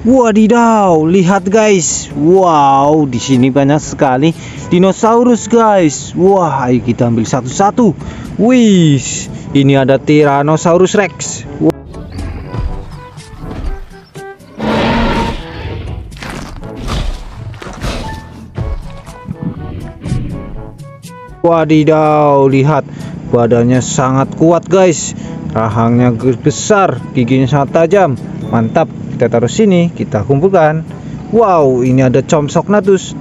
Wadidaw, lihat guys. Wow, di sini banyak sekali dinosaurus guys. Wah, ayo kita ambil satu-satu. Wih, ini ada Tyrannosaurus Rex. Wadidaw, lihat badannya sangat kuat guys, rahangnya besar, giginya sangat tajam. Mantap, kita taruh sini, kita kumpulkan. Wow, ini ada Compsognathus.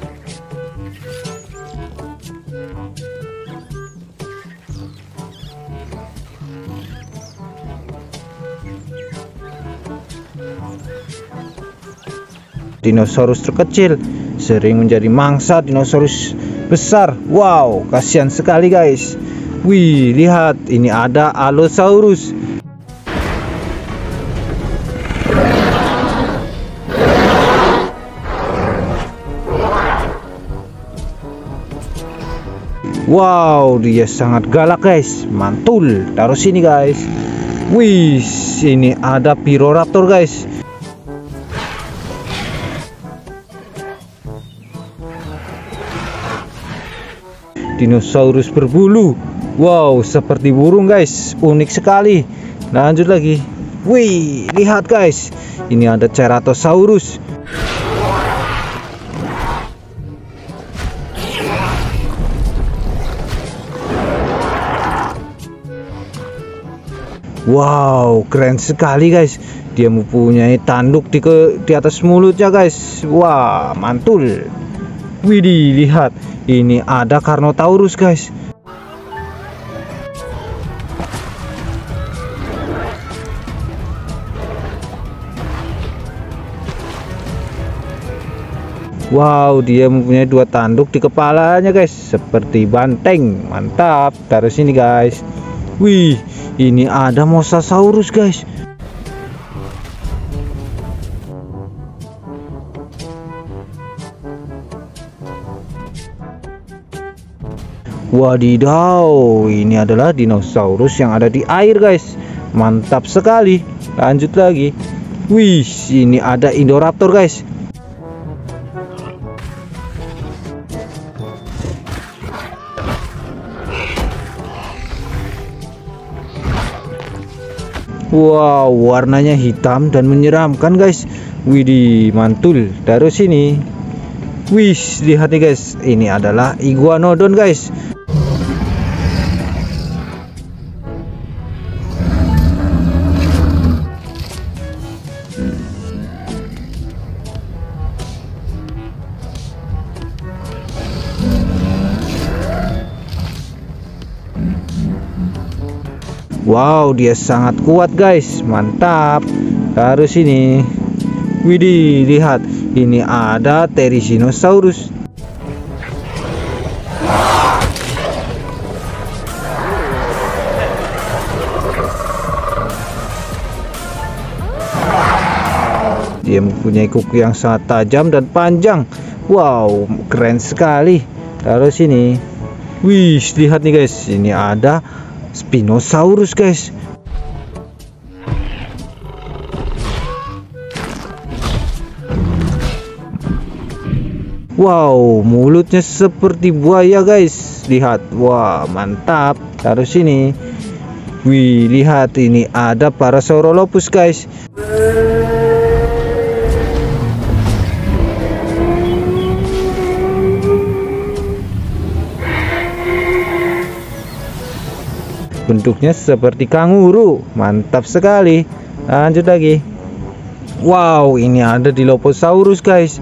Dinosaurus terkecil sering menjadi mangsa dinosaurus besar. Wow, kasihan sekali guys. Wih, lihat, ini ada Allosaurus. Wow, dia sangat galak guys. Mantul, taruh sini guys. Wih, ini ada Pyroraptor guys. Dinosaurus berbulu. Wow, seperti burung guys, unik sekali. Lanjut lagi. Wih, lihat guys, ini ada Ceratosaurus. Wow, keren sekali guys. Dia mempunyai tanduk di atas mulutnya guys. Wah, mantul. Widih, lihat, ini ada Carnotaurus guys. Wow, dia mempunyai dua tanduk di kepalanya guys, seperti banteng. Mantap, taruh sini guys. Wih, ini ada Mosasaurus guys. Wadidaw, ini adalah dinosaurus yang ada di air guys. Mantap sekali. Lanjut lagi. Wih, ini ada Indoraptor guys. Wow, warnanya hitam dan menyeramkan guys. Widih, mantul. Taruh sini. Wih, lihat nih guys, ini adalah Iguanodon guys. Wow, dia sangat kuat guys. Mantap, taruh sini. Widih, lihat, ini ada Therizinosaurus. Dia mempunyai kuku yang sangat tajam dan panjang. Wow, keren sekali. Taruh sini. Wih, lihat nih guys, ini ada Spinosaurus guys. Wow, mulutnya seperti buaya guys. Lihat, wah, mantap. Taruh sini. Wih, lihat, ini ada Parasaurolophus guys. Bentuknya seperti kanguru. Mantap sekali. Lanjut lagi. Wow, ini ada Dilophosaurus guys.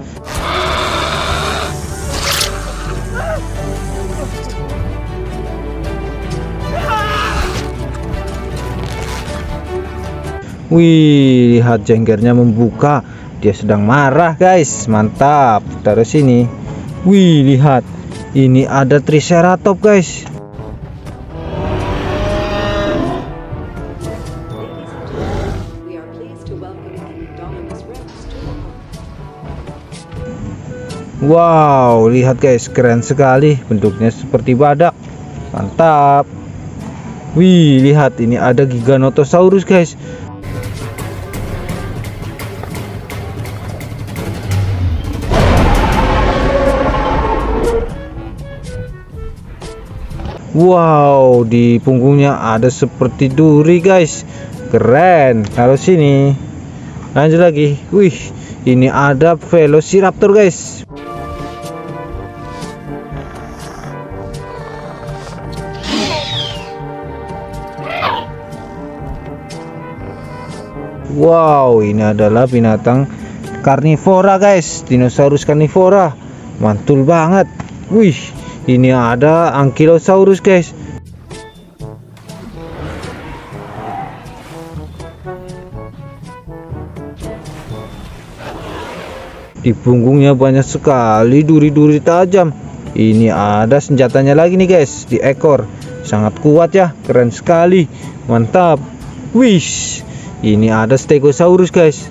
Wih, lihat, jenggernya membuka. Dia sedang marah guys. Mantap, taruh sini. Wih, lihat, ini ada Triceratops guys. Wow, lihat guys, keren sekali. Bentuknya seperti badak. Mantap. Wih, lihat, ini ada Giganotosaurus guys. Wow, di punggungnya ada seperti duri guys, keren. Taruh sini, lanjut lagi. Wih, ini ada Velociraptor guys. Wow, ini adalah binatang karnivora guys, dinosaurus karnivora, mantul banget. Wih, ini ada Ankylosaurus guys. Di punggungnya banyak sekali duri-duri tajam. Ini ada senjatanya lagi nih guys, di ekor. Sangat kuat ya, keren sekali, mantap. Wih, ini ada Stegosaurus guys.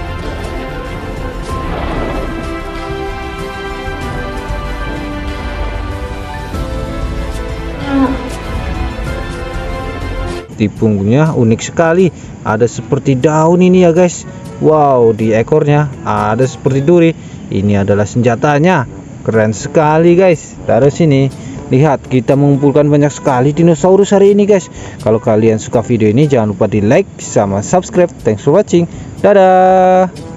Di punggungnya unik sekali, ada seperti daun ini ya guys. Wow, di ekornya ada seperti duri. Ini adalah senjatanya, keren sekali guys. Taruh sini. Lihat, kita mengumpulkan banyak sekali dinosaurus hari ini guys. Kalau kalian suka video ini, jangan lupa di like sama subscribe. Thanks for watching, dadah.